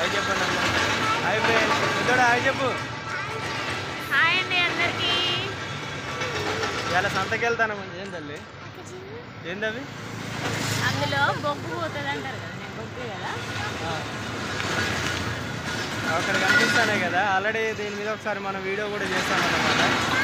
Hi చెప్పండి అమ్మ. Hi friends. ఇద్దరు హాయ్ చెప్పు. హాయ్ అండి అందరికీ. ఇవాళ సంతకి వెళ్తాను. ఏం తల్లి ఏందవి? అందులో బొగ్గు పోతుంది అంటారు కదా, నేను బొగ్గు కదా అక్కడ కనిపిస్తానే కదా. ఆల్రెడీ దీని మీద ఒకసారి మనం వీడియో కూడా చేస్తామన్నమాట.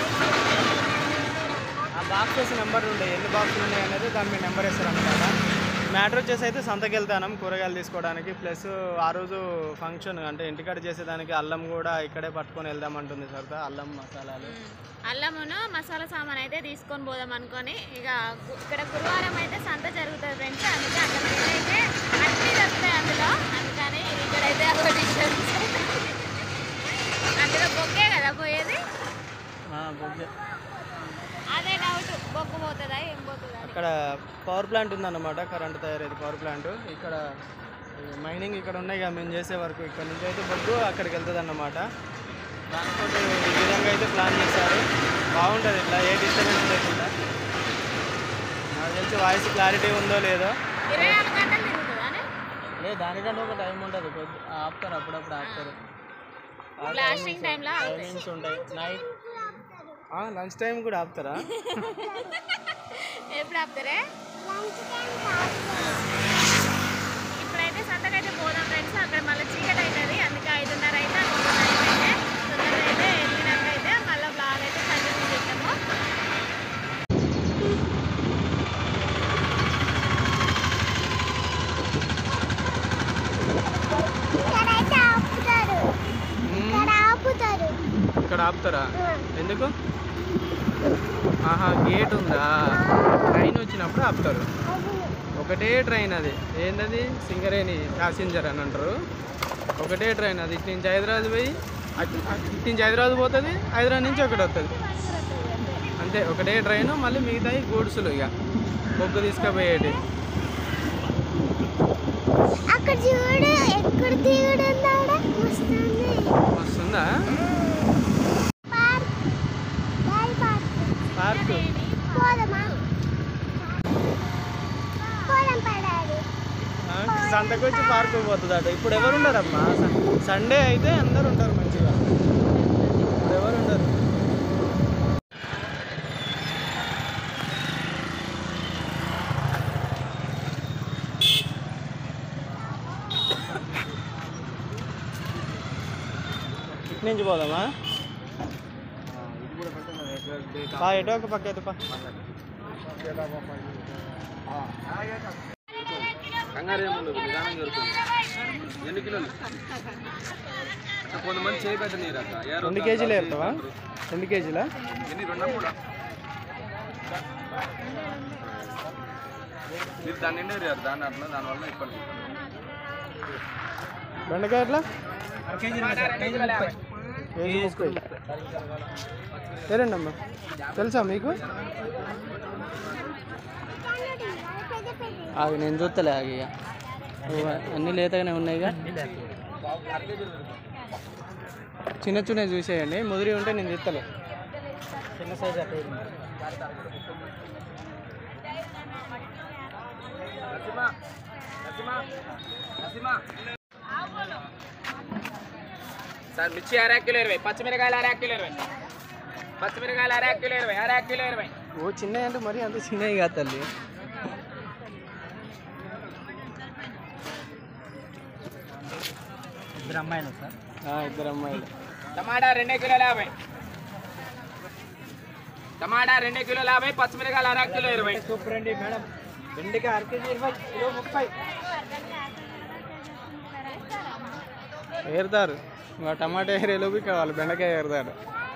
ఆ బాక్సెస్ నెంబర్ ఉంటాయి, ఎన్ని బాక్సులు ఉన్నాయి అనేది దాని మీద నెంబర్ వేస్తారనమాట. మ్యాటర్ వచ్చేసి అయితే సంతకి వెళ్తాను కూరగాయలు తీసుకోవడానికి. ప్లస్ ఆ రోజు ఫంక్షన్ అంటే ఇంటికాడ చేసేదానికి అల్లం కూడా ఇక్కడే పట్టుకొని వెళ్దామంటుంది సరితా. అల్లం మసాలాలు, అల్లమును మసాలా సామాన్ అయితే తీసుకొని పోదాం అనుకొని ఇక ఇక్కడ గురువారం అయితే సంత జరుగుతుంది ఫ్రెండ్స్. అందుకే అక్కడ అయితే అన్నీ దొరుకుతాయి అందులో. అందుకని ఇక్కడైతే ఒక డిస్టెన్స్ అందులో బొగ్గే కదా పోయేది. బొగ్గే. అదే డౌట్, బొగ్గు పోతుందా ఏం పోతుందా. అక్కడ పవర్ ప్లాంట్ ఉందన్నమాట, కరెంట్ తయారయ్యేది పవర్ ప్లాంట్. ఇక్కడ మైనింగ్ ఇక్కడ ఉన్నాయి కదా మేము చేసే వరకు. ఇక్కడ నుంచి అయితే బొగ్గు అక్కడికి వెళ్తుంది అన్నమాట. దాంతో ఈ విధంగా అయితే ప్లాన్ చేశారు. బాగుంటుంది ఇట్లా, ఏ డిస్టర్బెన్స్ లేకుండా. నాకు తెలిసి వాయిస్ క్లారిటీ ఉందో లేదో. 24 గంటలు తిరుగుతుందా? లేదు, దానికంటే ఒక టైం ఉంటుంది. ఆపుతారు, అప్పుడప్పుడు ఆపుతారు. బ్లాస్టింగ్ టైంలో టైమింగ్స్ ఉంటాయి. నైట్ లంచ్ టైం కూడా ఆపుతారా? ఎప్పుడు ఆపుతారే? ఇప్పుడైతే సంతకైతే పోదాం ఫ్రెండ్స్. అక్కడ మళ్ళీ చీకటి అవుతుంది, అందుకే 5:30 అయితే అనుకుంటున్నాం. అయితే తొందరగా అయితే వెళ్ళినాక అయితే మళ్ళీ బ్లాగ్ అయితే కంటిన్యూ చేస్తాము. ఇక్కడ ఆపుతారా? ఎందుకు? ఆహా, గేట్ ఉందా? ట్రైన్ వచ్చినప్పుడు ఆపుతారు. ఒకటే ట్రైన్ అది. ఏంటది? సింగరేణి ప్యాసింజర్ అని అంటారు. ఒకటే ట్రైన్ అది. ఇటు నుంచి హైదరాబాద్ పోయి ఇటు నుంచి హైదరాబాద్ పోతుంది, హైదరాబాద్ నుంచి ఒకటి వస్తుంది అంతే. ఒకటే ట్రైన్. మళ్ళీ మిగతాయి గూడ్సులు ఇక బొగ్గు తీసుకుపోయేటి. వస్తుందా పార్క్? సంతకు వచ్చి పార్క్ పోతుంది అట. ఇప్పుడు ఎవరు ఉండరమ్మా, సండే అయితే అందరు ఉంటారు మంచిగా. ఇప్పుడు ఎవరు ఉండరు. ఇటు నుంచి పోదామా? ఎటో ఒక పక్క అయితే కంగారు ఏముండదు, నిదానం జరుగుతుంది. ఎన్ని కిలోలు? కొంతమంది చేయి పెద్ద నీరు అక్క. 2 కేజీలు ఏరుతావా? 2 కేజీలా? ఎన్ని? 2 కూడా మీరు దాన్ని నిండా ఏరారు. దాన్ని అట్లా, దానివల్ల ఇప్పటికి బెండకాయ ఎట్లా? ఏరండి అమ్మా, తెలుసా మీకు? ఆగి నేను చూస్తలే. ఆగి అన్నీ లేతగానే ఉన్నాయిగా. చిన్న చిన్న చూసేయండి, ముదిరి ఉంటే నేను తీస్తలే. చిన్న సైజు అట్లా సార్. మిర్చి 1/2 కిలో 20, పచ్చిమిరకాయలు 1/2 కిలో 20, పచ్చిమిరకాయలు 1/2 కిలో 20, 1/2 కిలో 20. ఓ చిన్నవి అంటే మరి అంత చిన్నవి కాదు తల్లి. ఇద్దరు అమ్మాయిలు సార్? 2 అమ్మాయిలు. టమాటా 2 కిలో 50, టమాటా 2 కిలో 50, పచ్చిమిరకాయలు 1/2 కిలో 20. సూపర్ అండి మేడం. బెండకాయ 1 కేజీ 20, కిలో 30. ఏరుతారు. టమాటా ఏరేలోపు ఇక్కడ వాళ్ళు బెండకాయ ఏరుతారు.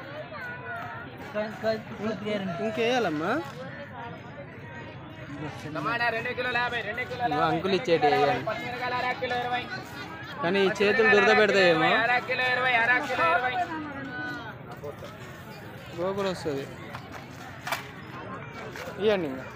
ఇంకేయాలమ్మా? టమాటా 2 కిలో 50, 2 కిలో 50, అంకులు ఇచ్చేటి పచ్చిమిరకాయలు 1/2 కిలో 20, కానీ ఈ చేతులు దురద పెడతాయేమో. 1/2 కిలో 20, 1/2 కిలో 20. గోకులు వస్తుంది. ఇవ్వండి ఇంకా.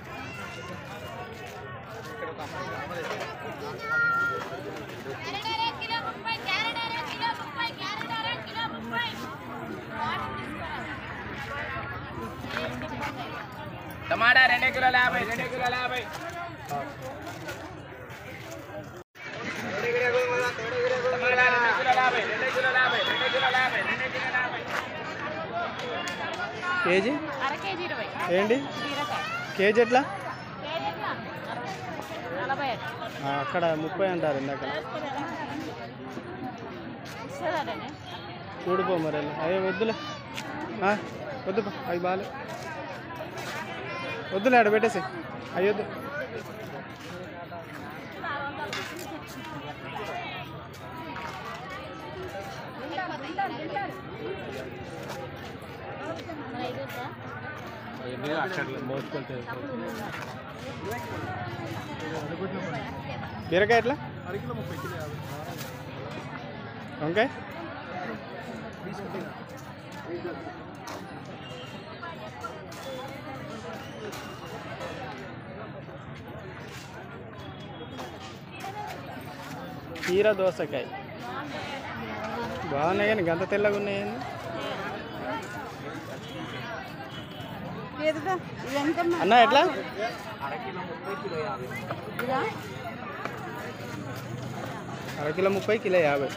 టమాటా 2 కిలో 50, 2 కిలో 50. టమాటా కేజీ అర కేజీ 20. ఏంటి బీరకాయ కేజీ ఎట్లా? కేజీ ఎట్లా? 40. అక్కడ 30 అంటారు ఇందాక. ఇస్తుందనే చూడిపో మరి అయ్యో వద్దులే వద్దు అవి బాగాలే వద్దులే ఆడ పెట్టేసి అయ్యొద్దు. బీరకాయ ఎట్లా? వంకాయ కీర దోసకాయ బాగున్నాయి కానీ గంత తెల్లగా ఉన్నాయండి. అన్న ఎట్లా? అరకిలో 30 కిలో 50.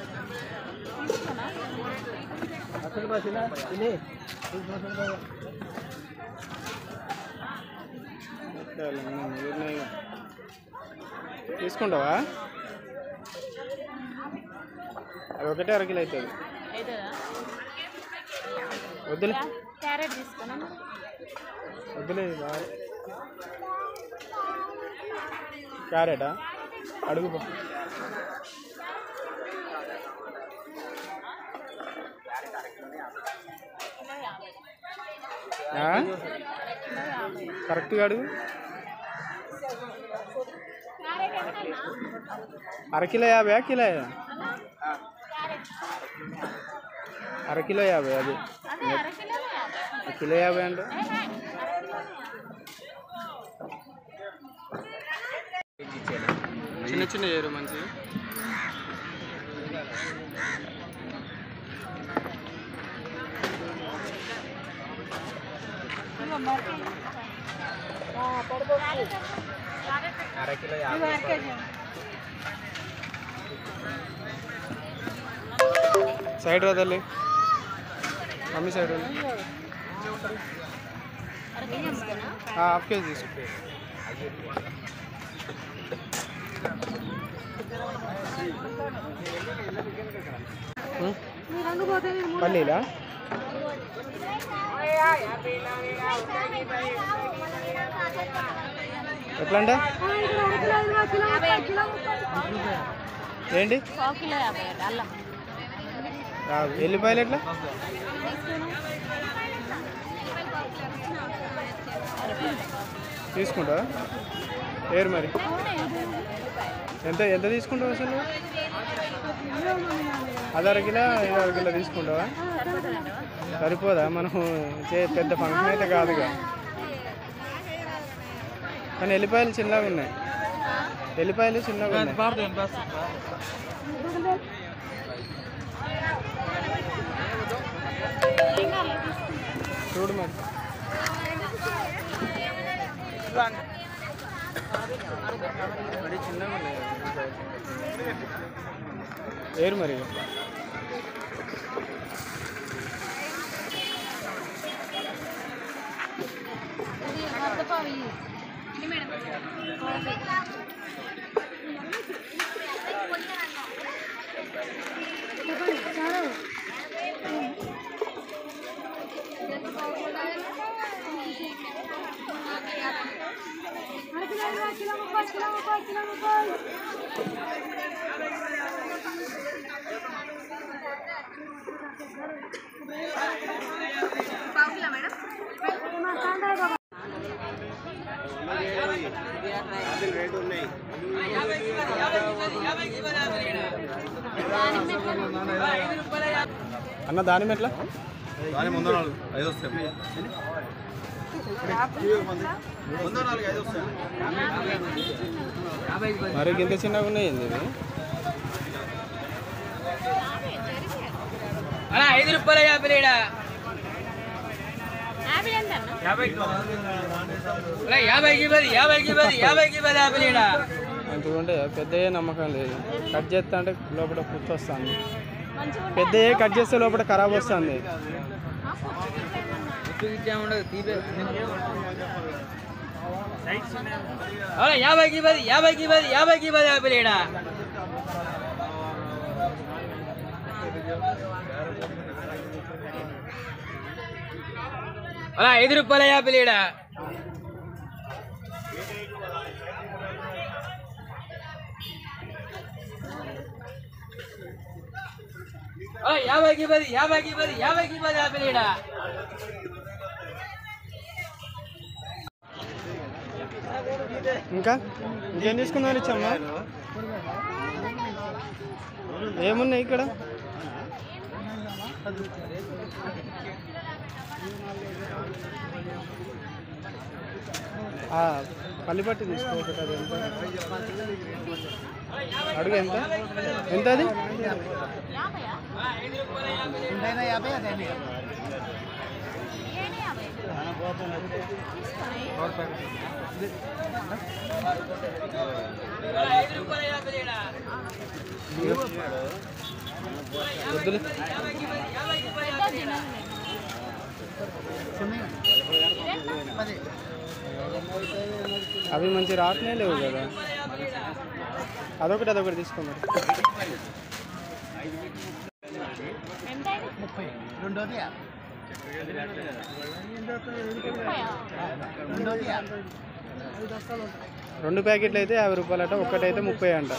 తీసుకుంటావా? అది ఒకటే అరకిలో అవుతుంది. వద్దులే క్యారెట్ తీసుకున్నా వద్దులే క్యారెటా అడుగు. కరెక్ట్గా అడుగు. అరకిలో 50 కిలో? అరకిలో 50. అది కిలో 50 అంటే చిన్న చిన్న ఏరు మంచిది. సైడ్ రా తల్లి మమ్మీ సైడ్ హాఫ్ కేజీ తీసుకుంటే పల్లీలా? ఎట్లా అంటే ఏంటి? ఎల్లిపాయలు ఎట్లా? తీసుకుంటావా? ఏరు మరి ఎంత ఎంత తీసుకుంటావు అసలు? అది అరకిలో 5 కిలో తీసుకుంటావా? సరిపోదా? మనం పెద్ద ఫంక్షన్ అయితే కాదుగా. కానీ ఎల్లిపాయలు చిన్నగా ఉన్నాయి. ఎల్లిపాయలు చిన్నగా ఉన్నాయి. చూడు మరి చిన్నగా ఉన్నాయి. ఏరు మరి అన్న దాని ఎట్లా? మరి ఇంత చిన్నగా ఉన్నాయి. అంటుకుంటే పెద్దయ్యే నమ్మకం లేదు. కట్ చేస్తా అంటే లోపల పుచ్చు వస్తుంది. పెద్దయ్యే కట్ చేస్తే లోపల ఖరాబ్ వస్తుంది. గిఫ్ట్ ఇచ్చా ఉండదు తీపే 50కి 10 యాపిల్ ఈడ అలా 5 రూపాయల యాపిల్ ఈడ 50కి 10 యాపిల్ ఈడ ఇంకేం తీసుకున్నారు ఇచ్చమ్మా ఏమున్నాయి ఇక్కడ పల్లిపట్టి తీసుకో ఒకటి అది ఎంత అడుగు ఎంత ఎంత అది అవి మంచి రాట్నే లేవు కదా అదొకటి తీసుకో మరి రెండు ప్యాకెట్లు అయితే 50 రూపాయలు అట ఒక్కటైతే 30 అంట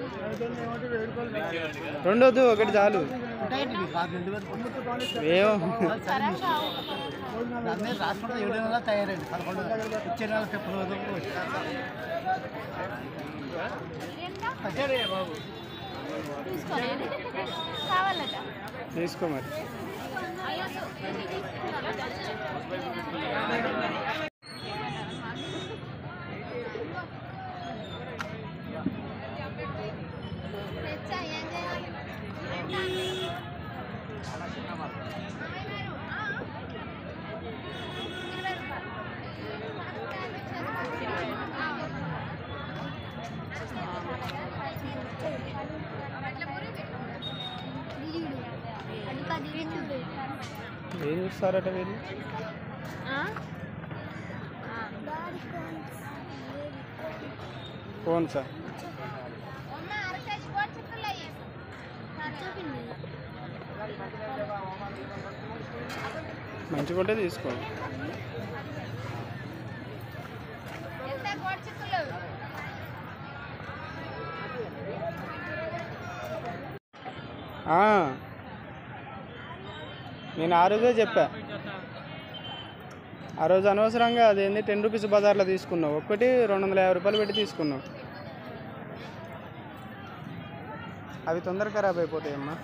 రెండోది ఒకటి చాలు తీసుకో మరి ఏం చూస్తారట వీళ్ళు ఫోన్సా మంచిగా ఉంటే తీసుకో నేను ఆ రోజే చెప్పా ఆ రోజు అనవసరంగా అదేంది 10 రూపీస్ బజార్లో తీసుకున్నావు ఒక్కటి 250 రూపాయలు పెట్టి తీసుకున్నావు అవి తొందరగా ఖరాబ్ అయిపోతాయమ్మా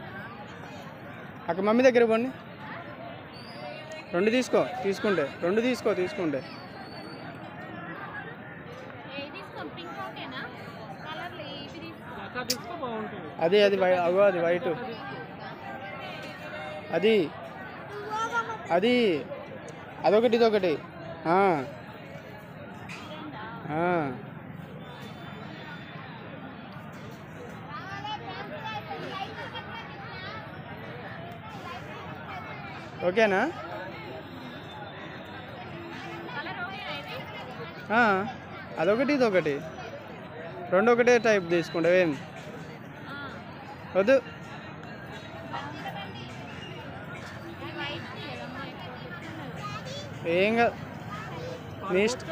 అక్కడ మమ్మీ దగ్గర పోండి 2 తీసుకుంటే 2 తీసుకుంటే అది అది వైట్ అది అదొకటి ఇదొకటి ఓకేనా అదొకటి ఇదొకటి రెండు ఒకటే టైప్ తీసుకుంటావు ఏం వద్దు ఏం కాదు నీ ఇష్టం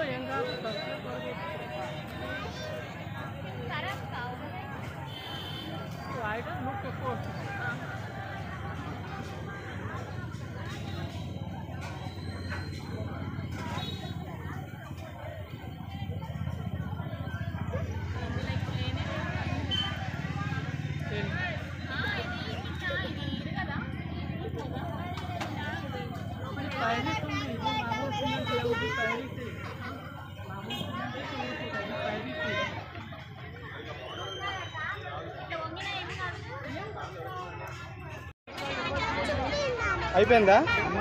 అయిపోయిందా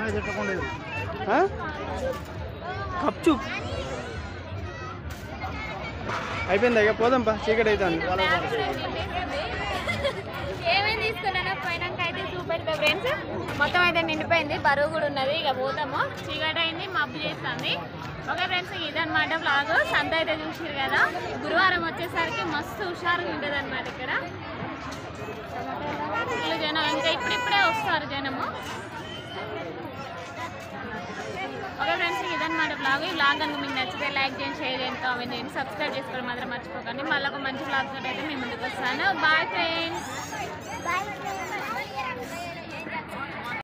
కప్చు అయిపోయిందా ఇక పోదాంపా చీకటి అవుతుంది ఏమేమి తీసుకున్నానో పోయినాక అయితే అయితే ఫ్రెండ్స్ మొత్తం అయితే నిండిపోయింది, బరువు కూడా ఉన్నది. ఇక పోతాము, చీకటి అయింది, మబ్బు చేస్తుంది. ఓకే ఫ్రెండ్స్, ఇదన్నమాట బ్లాగ్. సంత అయితే చూసారు కదా, గురువారం వచ్చేసరికి మస్తు హుషారుగా ఉంటుంది అనమాట. ఇక్కడ జనం ఇంకా ఇప్పుడిప్పుడే వస్తారు జనము. ఓకే ఫ్రెండ్స్, ఇదన్నమాట బ్లాగ్. ఈ బ్లాగ్ కనుక మీకు నచ్చితే లైక్ చేయండి, షేర్ చేయండి, కామెంట్ చేయండి, సబ్స్క్రైబ్ చేసుకోవడం మాత్రం మర్చిపోకండి. మళ్ళీ ఒక మంచి బ్లాగ్ తోటి అయితే మీ ముందుకు వస్తాను. Bye friends.